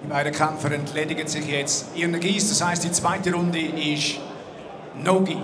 Die beiden Kämpfer entledigen sich jetzt ihren Gis, das heißt, die zweite Runde ist No-Gi.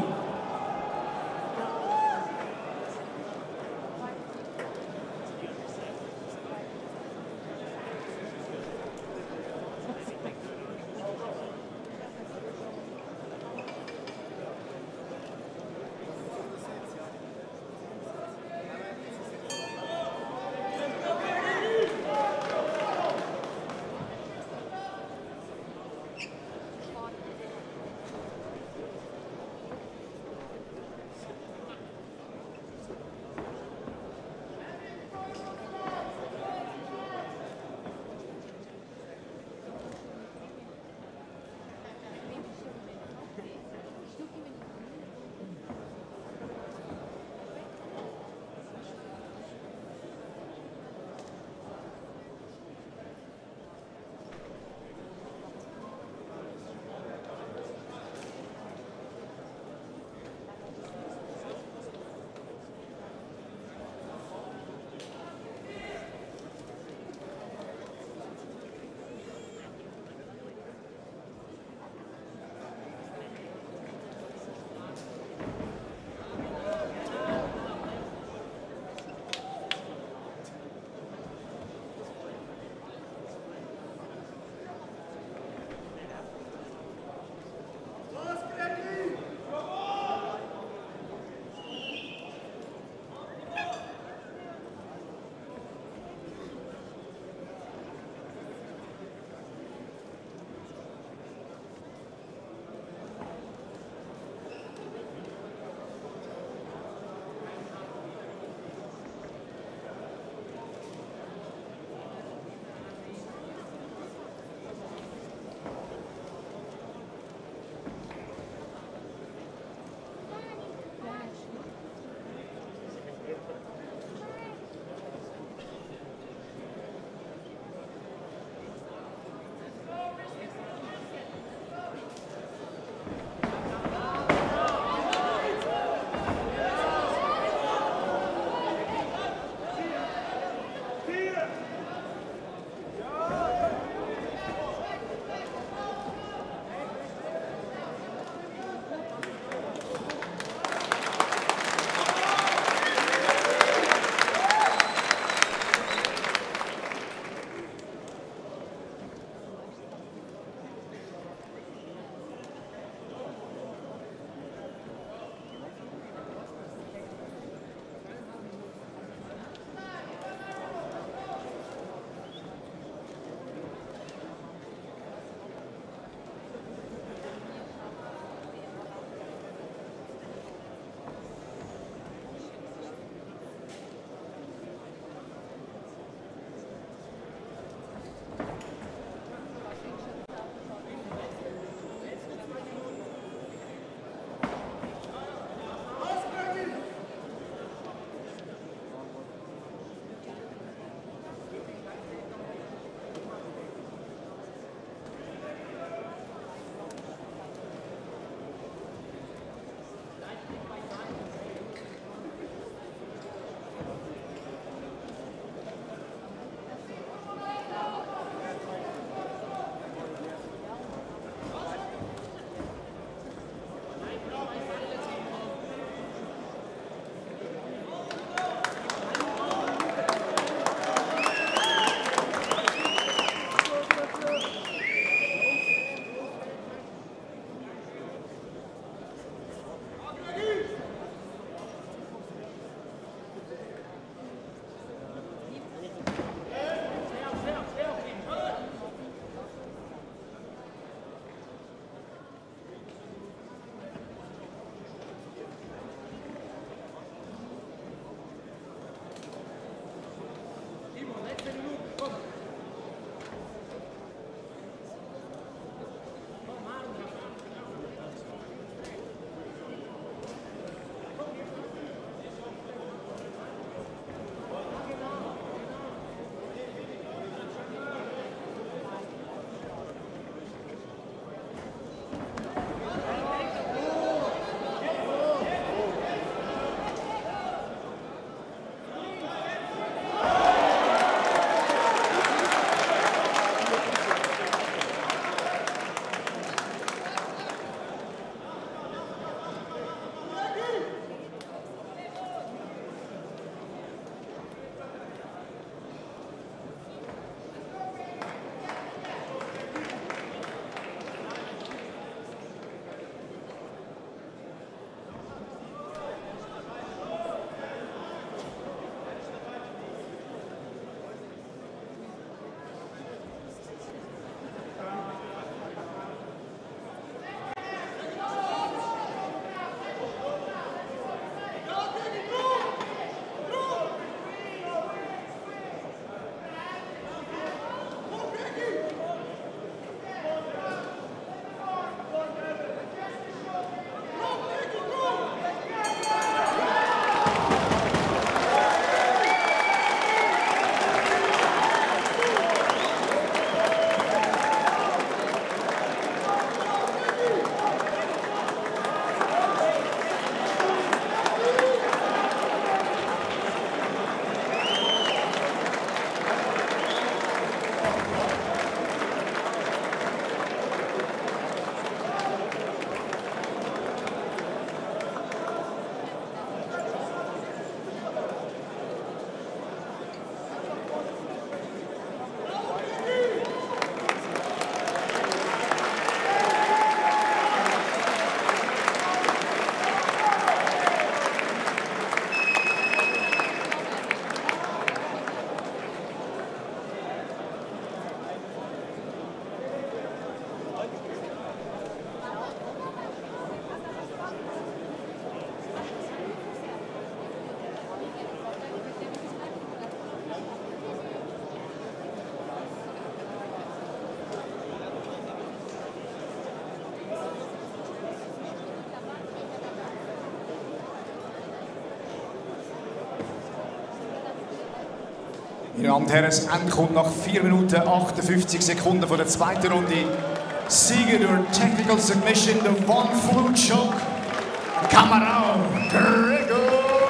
Meine Damen und Herren, das Ende kommt nach 4 Minuten 58 Sekunden von der zweiten Runde. Sieger durch Technical Submission, der One Flute Choke, Camarão Gregor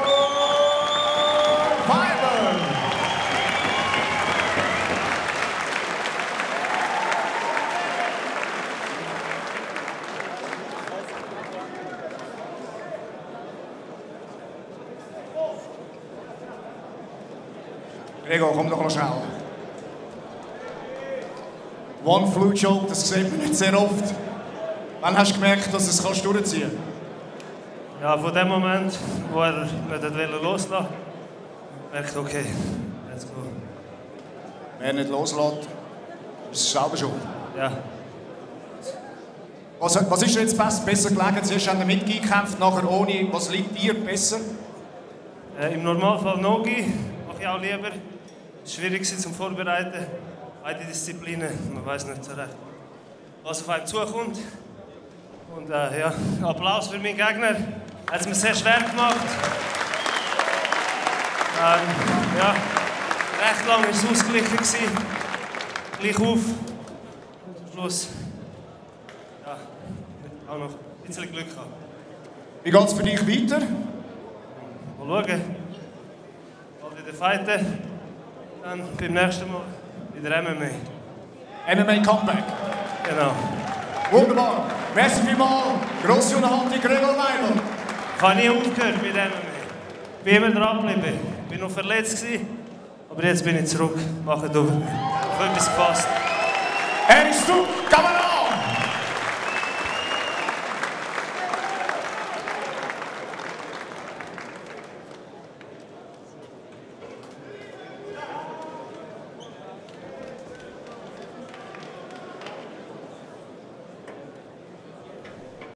Pfeiffer. Gregor, komm doch noch schnell. One Flute Choke, das sieht man nicht sehr oft. Wann hast du gemerkt, dass du es durchziehen kannst? Ja, von dem Moment, wo er nicht loslassen wollte, merkte ich, okay, let's go. Wer nicht loslässt, ist es selber schuld. Ja. Was ist dir jetzt besser gelegen? Zuerst haben wir mitgekämpft, nachher ohne. Was liegt dir besser? Im Normalfall Nogi, mache ich auch lieber. Es war schwierig zum Vorbereiten. Beide Disziplinen, man weiß nicht so recht, was auf einen zukommt. Und ja, Applaus für meinen Gegner. Er hat es mir sehr schwer gemacht. Ja, recht lange war es ausgeglichen. Gleich auf. Zum Schluss. Ja, auch noch ein bisschen Glück gehabt. Wie geht es für dich weiter? Mal schauen. Bald wieder fighten. Dann beim nächsten Mal wieder MMA. MMA Comeback. Genau. Wunderbar. Merci vielmals. Grosse Unterhaltung, Gregor Pfeiffer. Ich habe nie aufgehört bei dem. Ich bin immer dran geblieben. Ich war noch verletzt, aber jetzt bin ich zurück. Mache auf etwas gefasst. Er ist zurück. Camarão